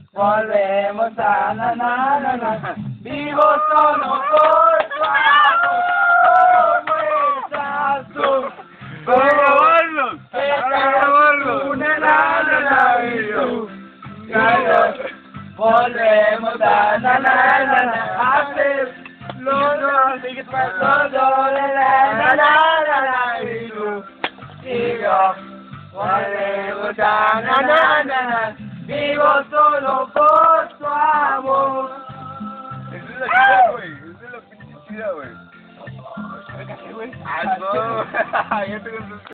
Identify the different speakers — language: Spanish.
Speaker 1: volvemos a na, vivo solo por tu amor, ¿cómo estás tú?
Speaker 2: ¡Vamos a grabarlos!
Speaker 1: Volvemos a hacer los dos y yo volvemos a vivo solo por tu amor.
Speaker 2: Esa es la chida, güey. Esa es la pinche chida, güey. Ah, no. Ya tengo